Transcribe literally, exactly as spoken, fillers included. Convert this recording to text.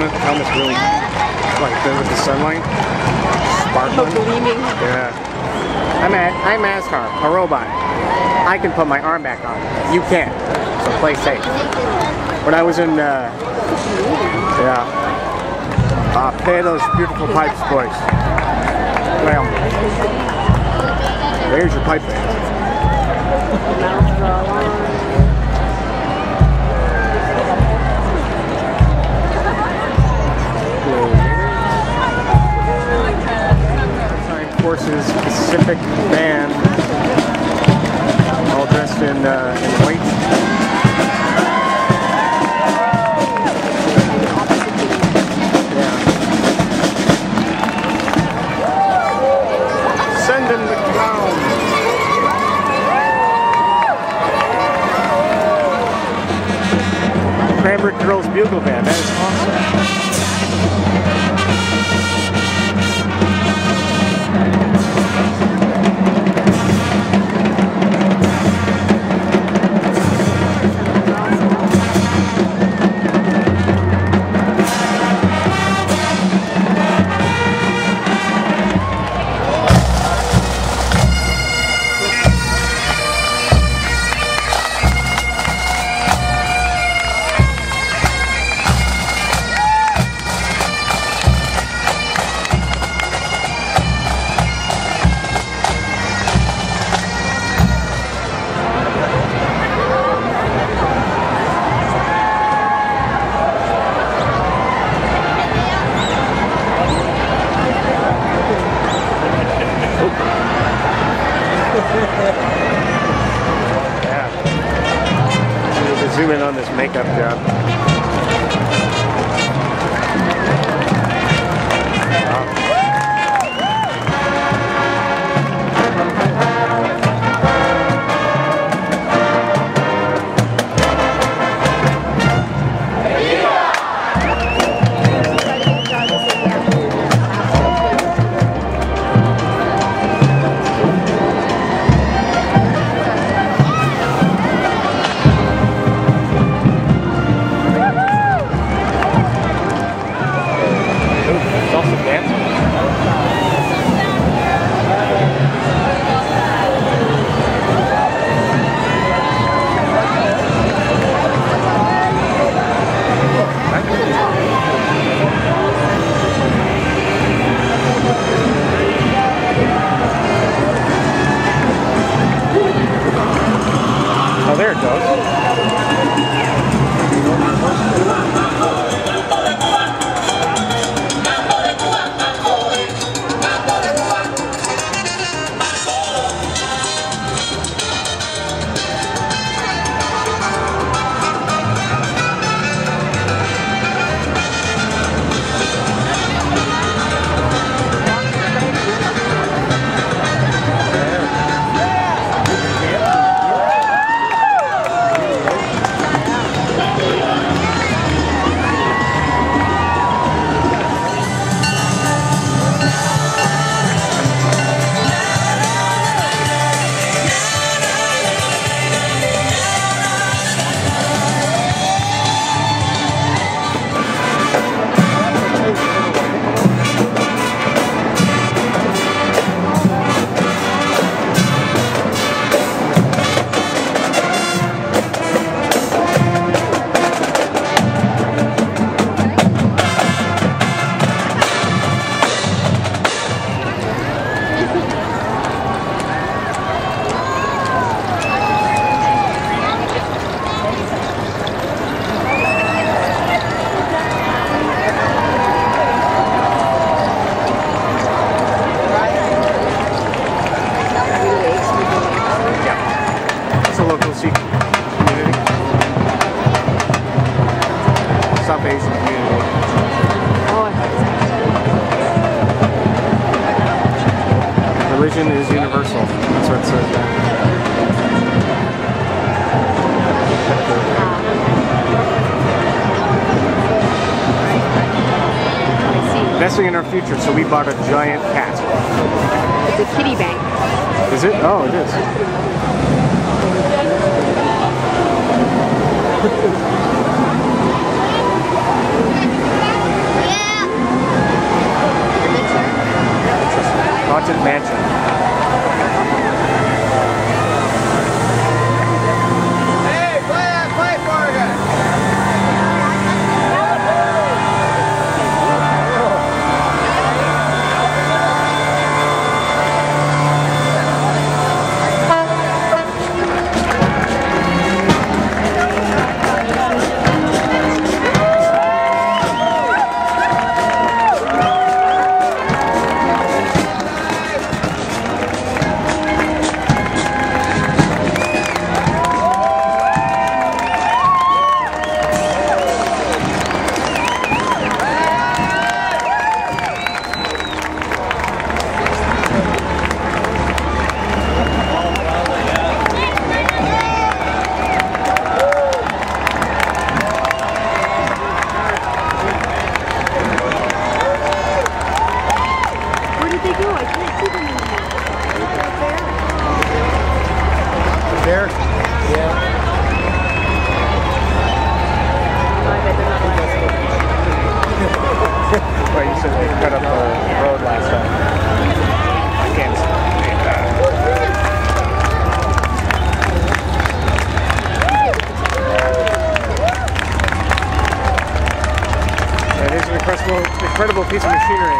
helmet, helmet's really like good with the sunlight. Sparkling. Gleaming. Yeah. I'm at I'm Ascar, a robot. I can put my arm back on. You can't. So play safe. When I was in uh yeah. Uh, pay those beautiful pipes, boys. Well, there's your pipe band. Forces Pacific Band, all dressed in, uh, in white. Yeah. Send in the clown. Cranbrook Girls Bugle Band, that is awesome. Yeah. So we can zoom in on this makeup job. Oh, there it goes. South Asian community. Oh, religion is universal. That's what it says there. Investing in our future, so we bought a giant cat. It's a kitty bank. Is it? Oh, it is. There? Yeah. I bet they're not like Well, you said they cut up the road last time. I can't see that. That is an incredible, incredible piece of machinery.